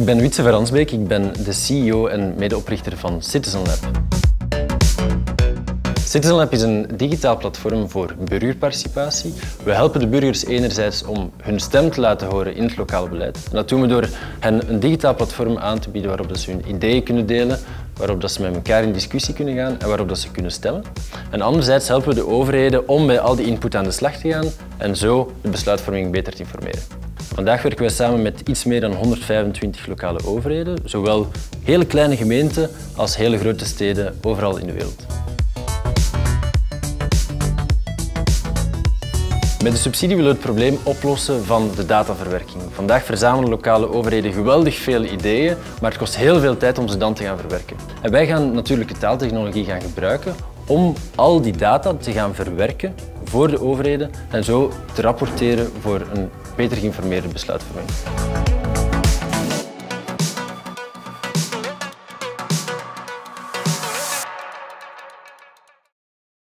Ik ben Wietse van Ransbeek, ik ben de CEO en medeoprichter van Citizen Lab. Citizen Lab is een digitaal platform voor burgerparticipatie. We helpen de burgers enerzijds om hun stem te laten horen in het lokale beleid. En dat doen we door hen een digitaal platform aan te bieden waarop ze hun ideeën kunnen delen, waarop ze met elkaar in discussie kunnen gaan en waarop ze kunnen stemmen. En anderzijds helpen we de overheden om met al die input aan de slag te gaan en zo de besluitvorming beter te informeren. Vandaag werken wij samen met iets meer dan 125 lokale overheden, zowel hele kleine gemeenten als hele grote steden overal in de wereld. Met de subsidie willen we het probleem oplossen van de dataverwerking. Vandaag verzamelen lokale overheden geweldig veel ideeën, maar het kost heel veel tijd om ze dan te gaan verwerken. En wij gaan natuurlijke taaltechnologie gaan gebruiken om al die data te gaan verwerken voor de overheden en zo te rapporteren voor een beter geïnformeerde besluitvorming.